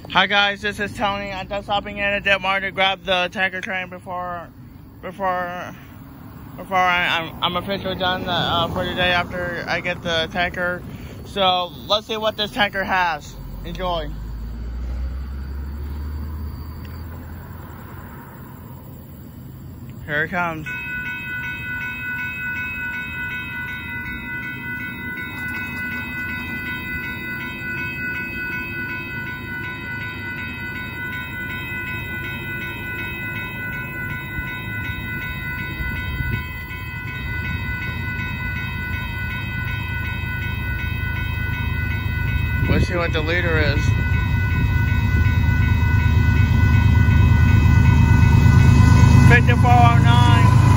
Hi guys, this is Tony. I'm just stopping in at Dittmar to grab the tanker train before I'm officially done for today after I get the tanker. So let's see what this tanker has. Enjoy. Here it comes. Let's see what the liter is. $54.09.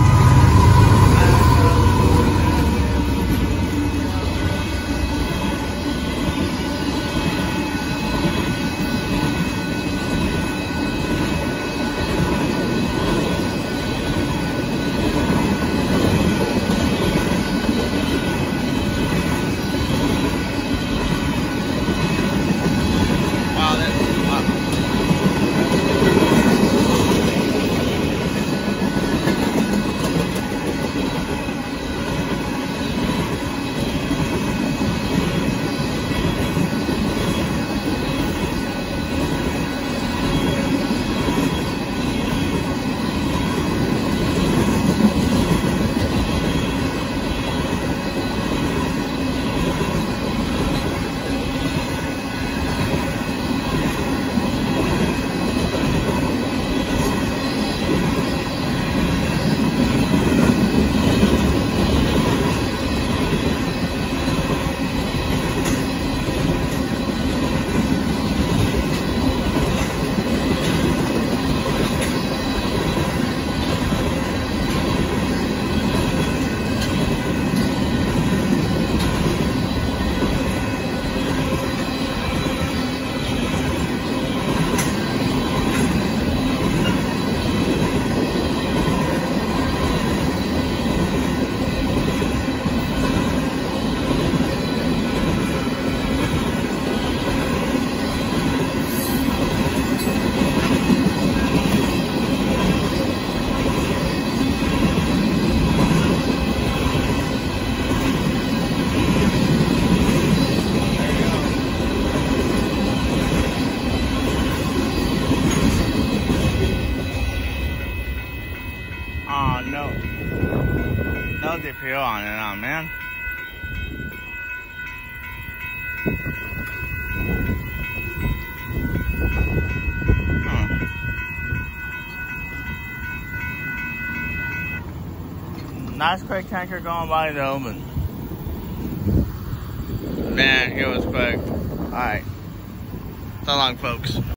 Oh no. No DPO on it, man. Nice quick tanker going by though, but man, it was quick. Alright. So long, folks.